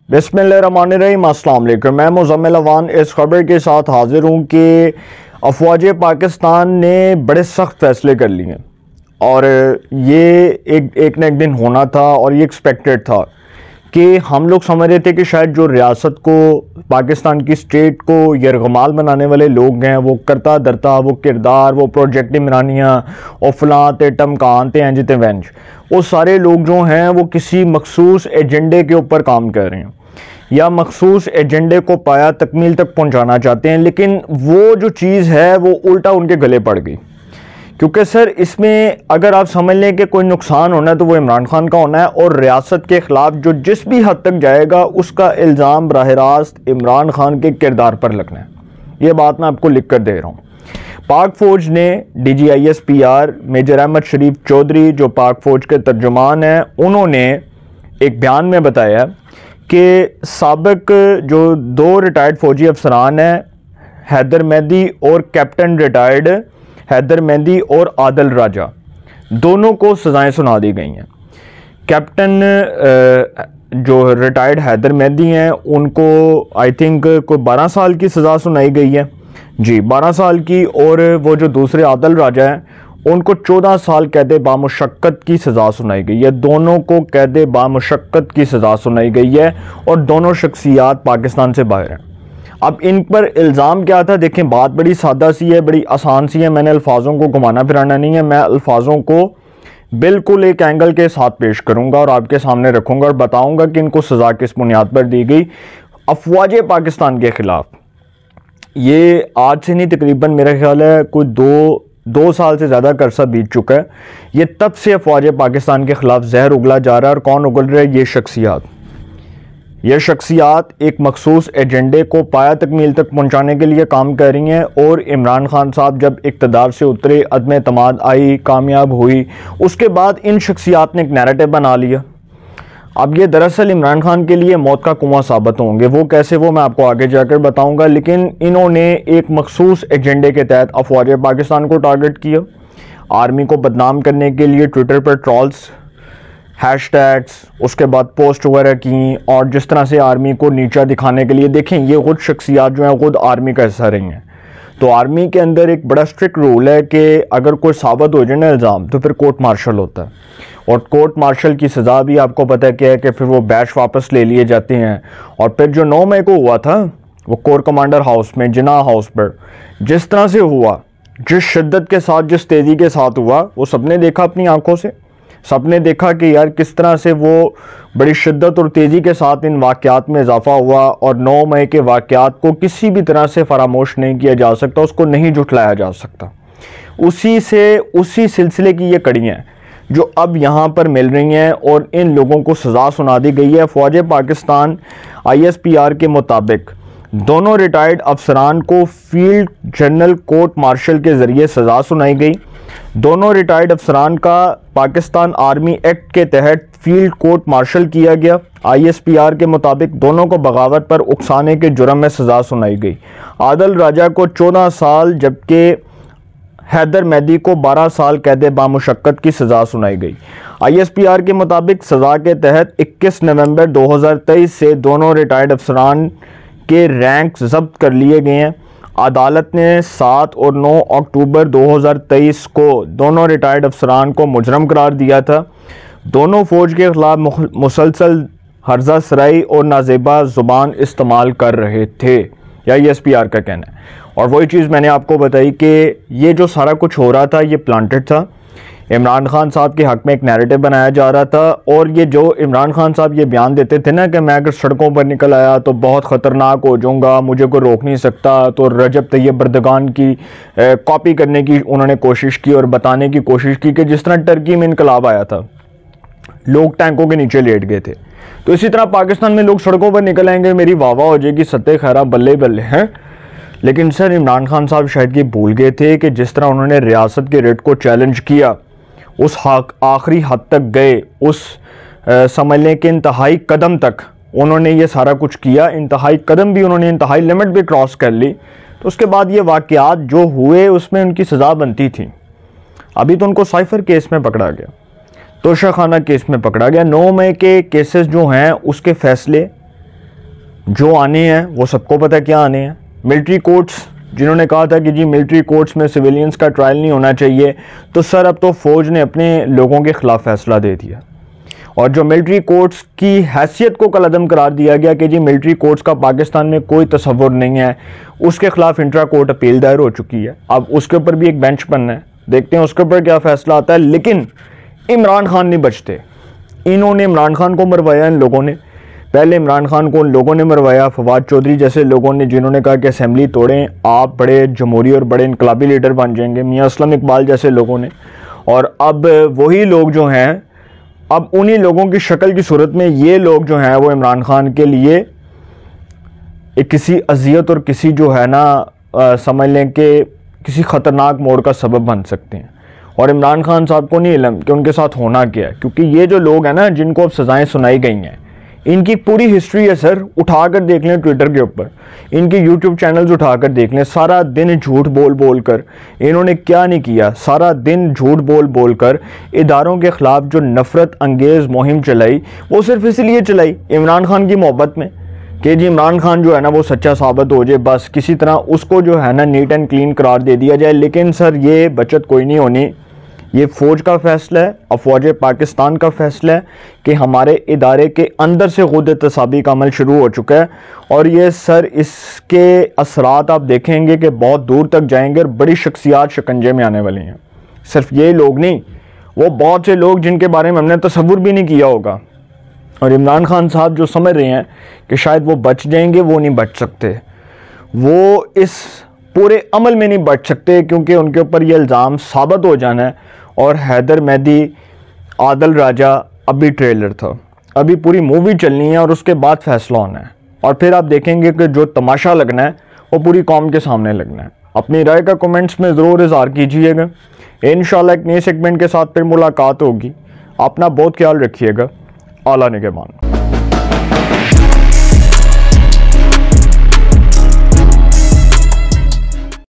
बिस्मिल्लाहिर्रहमानिर्रहीम। अस्सलाम वालेकुम। मैं मुज़म्मिल अवान इस खबर के साथ हाजिर हूँ कि अफवाज पाकिस्तान ने बड़े सख्त फैसले कर लिए और ये एक न एक दिन होना था और ये एक्सपेक्टेड था कि हम लोग समझ रहे थे कि शायद जो रियासत को, पाकिस्तान की स्टेट को यरगमाल बनाने वाले लोग हैं, वो करता धरता, वो किरदार, वो प्रोजेक्ट इमरानियाँ और फलां ते टमकान ते इंज ते वेंज, वो सारे लोग जो हैं वो किसी मखसूस एजेंडे के ऊपर काम कर रहे हैं या मखसूस एजेंडे को पाया तकमील तक पहुंचाना चाहते हैं। लेकिन वो जो चीज़ है वो उल्टा उनके गले पड़ गई, क्योंकि सर इसमें अगर आप समझ लें कि कोई नुकसान होना है तो वो इमरान खान का होना है, और रियासत के ख़िलाफ़ जो जिस भी हद तक जाएगा उसका इल्ज़ाम बराह रास्त इमरान खान के किरदार पर लगना है। ये बात मैं आपको लिख कर दे रहा हूँ। पाक फ़ौज ने DGISPR मेजर अहमद शरीफ चौधरी, जो पाक फ़ौज के तर्जुमान हैं, उन्होंने एक बयान में बताया कि साबिक जो 2 रिटायर्ड फ़ौजी अफसरान हैं, हैदर मेहदी और कैप्टन रिटायर्ड हैदर मेहदी और आदिल राजा, दोनों को सज़ाएं सुना दी गई हैं। कैप्टन जो रिटायर्ड हैदर मेहदी हैं उनको आई थिंक कोई 12 साल की सज़ा सुनाई गई है जी, 12 साल की, और वो जो दूसरे आदिल राजा हैं उनको 14 साल कैद बामुशक्कत की सज़ा सुनाई गई है। दोनों को कैद बामुशक्कत की सज़ा सुनाई गई है और दोनों शख्सियात पाकिस्तान से बाहर हैं। अब इन पर इल्ज़ाम क्या था? देखें, बात बड़ी सादा सी है, बड़ी आसान सी है। मैंने अल्फाजों को घुमाना फिराना नहीं है, मैं अल्फाजों को बिल्कुल एक एंगल के साथ पेश करूंगा और आपके सामने रखूंगा और बताऊंगा कि इनको सज़ा किस बुनियाद पर दी गई। अफवाज पाकिस्तान के ख़िलाफ़ ये आज से नहीं, तकरीबन मेरा ख्याल है कोई दो साल से ज़्यादा का अरसा बीत चुका है। ये तब से अफवाज पाकिस्तान के ख़िलाफ़ जहर उगला जा रहा है। और कौन उगल रहा है? ये शख्सियात एक मखसूस एजेंडे को पाया तकमील तक पहुँचाने के लिए काम कर रही हैं। और इमरान खान साहब जब इक़्तिदार से उतरे, अदम एतमाद आई, कामयाब हुई, उसके बाद इन शख्सियात ने एक नैरेटिव बना लिया। अब ये दरअसल इमरान खान के लिए मौत का कुआं साबित होंगे। वो कैसे, वो मैं आपको आगे जाकर बताऊंगा। लेकिन इन्होंने एक मखसूस एजेंडे के तहत अफवाज पाकिस्तान को टारगेट किया, आर्मी को बदनाम करने के लिए ट्विटर पर ट्रॉल्स, हैशटैग्स, उसके बाद पोस्ट वगैरह की, और जिस तरह से आर्मी को नीचा दिखाने के लिए। देखें, ये खुद शख्सियात जो हैं खुद आर्मी का हिस्सा रही हैं, तो आर्मी के अंदर एक बड़ा स्ट्रिक्ट रूल है कि अगर कोई साबित हो जाए ना इल्ज़ाम, तो फिर कोर्ट मार्शल होता है। और कोर्ट मार्शल की सज़ा भी आपको पता है क्या है कि फिर वो बैच वापस ले लिए जाते हैं। और फिर जो 9 मई को हुआ था वो कोर कमांडर हाउस में, जिन्ना हाउस पर, जिस तरह से हुआ, जिस शिद्दत के साथ, जिस तेज़ी के साथ हुआ, वो सबने देखा अपनी आंखों से। सबने देखा कि यार किस तरह से वो बड़ी शिद्दत और तेज़ी के साथ इन वाक़यात में इजाफा हुआ। और 9 मई के वाक़यात को किसी भी तरह से फरामोश नहीं किया जा सकता, उसको नहीं झुठलाया जा सकता। उसी सिलसिले की ये कड़ियाँ हैं जो अब यहाँ पर मिल रही हैं और इन लोगों को सज़ा सुना दी गई है। फ़ौज पाकिस्तान ISPR के मुताबिक दोनों रिटायर्ड अफसरान को फील्ड जनरल कोर्ट मार्शल के ज़रिए सज़ा सुनाई गई। दोनों रिटायर्ड अफसरान का पाकिस्तान आर्मी एक्ट के तहत फील्ड कोर्ट मार्शल किया गया। ISPR के मुताबिक दोनों को बगावत पर उकसाने के जुर्म में सज़ा सुनाई गई। आदिल राजा को 14 साल जबकि हैदर मेहदी को 12 साल कैद बामुशक्कत की सज़ा सुनाई गई। ISPR के मुताबिक सज़ा के तहत 21 नवंबर 2023 से दोनों रिटायर्ड अफसरान के रैंक जब्त कर लिए गए हैं। अदालत ने 7 और 9 अक्टूबर 2023 को दोनों रिटायर्ड अफसरान को मुजरम करार दिया था। दोनों फ़ौज के ख़िलाफ़ मुसलसल हर्जा सराई और नाजेबा ज़ुबान इस्तेमाल कर रहे थे, या ISPR का कहना है। और वही चीज़ मैंने आपको बताई कि ये जो सारा कुछ हो रहा था ये प्लांटेड था। इमरान खान साहब के हक़ में एक नैरेटिव बनाया जा रहा था। और ये जो इमरान खान साहब ये बयान देते थे ना कि मैं अगर सड़कों पर निकल आया तो बहुत ख़तरनाक हो जाऊँगा, मुझे कोई रोक नहीं सकता, तो रजब तैयब एर्दोगान की कॉपी करने की उन्होंने कोशिश की और बताने की कोशिश की कि जिस तरह टर्की में इनकलाब आया था, लोग टैंकों के नीचे लेट गए थे, तो इसी तरह पाकिस्तान में लोग सड़कों पर निकल आएंगे, मेरी वाह वाह हो जाएगी, सत्ते खैरा बल्ले बल्ले हैं। लेकिन सर इमरान खान साहब शायद ये भूल गए थे कि जिस तरह उन्होंने रियासत के रेट को चैलेंज किया, उस आखिरी हद तक गए, उस समझ लें कि इंतहाई कदम तक उन्होंने ये सारा कुछ किया। इंतहाई कदम भी उन्होंने, इंतहाई लिमिट भी क्रॉस कर ली। तो उसके बाद ये वाक़यात जो हुए उसमें उनकी सज़ा बनती थी। अभी तो उनको साइफर केस में पकड़ा गया, तोशाखाना केस में पकड़ा गया। 9 मई के केसेस जो हैं उसके फ़ैसले जो आने हैं वो सबको पता है क्या आने हैं। मिलिट्री कोर्ट्स, जिन्होंने कहा था कि जी मिलिट्री कोर्ट्स में सिविलियंस का ट्रायल नहीं होना चाहिए, तो सर अब तो फ़ौज ने अपने लोगों के ख़िलाफ़ फ़ैसला दे दिया और जो मिलिट्री कोर्ट्स की हैसियत को कलअदम करार दिया गया कि जी मिलिट्री कोर्ट्स का पाकिस्तान में कोई तसव्वुर नहीं है, उसके ख़िलाफ़ इंट्रा कोर्ट अपील दायर हो चुकी है। अब उसके ऊपर भी एक बेंच बनना है, देखते हैं उसके ऊपर क्या फ़ैसला आता है। लेकिन इमरान खान नहीं बचते, इन्होंने इमरान खान को मरवाया। इन लोगों ने पहले इमरान खान को उन लोगों ने मरवाया, फवाद चौधरी जैसे लोगों ने, जिन्होंने कहा कि असेंबली तोड़ें, आप बड़े जमहूरी और बड़े इनकलाबी लीडर बन जाएंगे, मियां असलम इकबाल जैसे लोगों ने। और अब वही लोग जो हैं, अब उन्हीं लोगों की शक्ल की सूरत में ये लोग जो हैं वो इमरान खान के लिए एक किसी अजियत और किसी जो है ना समझ लें कि किसी ख़तरनाक मोड़ का सबब बन सकते हैं। और इमरान खान साहब को नहीं इल्म कि उनके साथ होना क्या है, क्योंकि ये जो लोग हैं ना जिनको अब सज़ाएँ सुनाई गई हैं, इनकी पूरी हिस्ट्री है सर, उठा कर देख लें ट्विटर के ऊपर, इनके यूट्यूब चैनल्स उठा कर देख लें। सारा दिन झूठ बोल बोल कर इन्होंने क्या नहीं किया, सारा दिन झूठ बोल बोल कर इदारों के ख़िलाफ़ जो नफ़रत अंगेज़ मुहिम चलाई, वो सिर्फ इसलिए चलाई इमरान खान की मोहब्बत में कि जी इमरान खान जो है ना वो सच्चा साबित हो जाए, बस किसी तरह उसको जो है ना नीट एंड क्लीन करार दे दिया जाए। लेकिन सर ये बचत कोई नहीं होनी, ये फ़ौज का फ़ैसला है, अफवाज पाकिस्तान का फ़ैसला है कि हमारे इदारे के अंदर से खुद एहतसाबी का अमल शुरू हो चुका है। और ये सर इसके असरात आप देखेंगे कि बहुत दूर तक जाएंगे और बड़ी शख्सियात शिकंजे में आने वाली हैं। सिर्फ ये लोग नहीं, वो बहुत से लोग जिनके बारे में हमने तसव्वुर भी नहीं किया होगा। और इमरान खान साहब जो समझ रहे हैं कि शायद वो बच जाएंगे, वो नहीं बच सकते, वो इस पूरे अमल में नहीं बच सकते, क्योंकि उनके ऊपर ये इल्ज़ाम साबित हो जाना है। और हैदर मेहदी, आदिल राजा अभी ट्रेलर था, अभी पूरी मूवी चलनी है और उसके बाद फ़ैसला होना है। और फिर आप देखेंगे कि जो तमाशा लगना है वो पूरी कौम के सामने लगना है। अपनी राय का कमेंट्स में ज़रूर इज़हार कीजिएगा। इंशाल्लाह एक नए सेगमेंट के साथ फिर मुलाकात होगी। अपना बहुत ख्याल रखिएगा। आला निगहबान।